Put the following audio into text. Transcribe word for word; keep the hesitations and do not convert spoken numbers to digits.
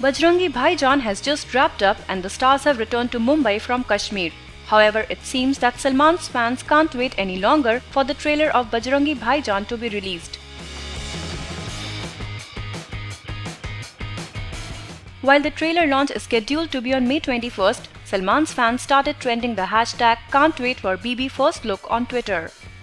Bajrangi Bhaijaan has just wrapped up and the stars have returned to Mumbai from Kashmir. However, it seems that Salman's fans can't wait any longer for the trailer of Bajrangi Bhaijaan to be released. While the trailer launch is scheduled to be on May twenty-first, Salman's fans started trending the hashtag Can't Wait for B B First Look on Twitter.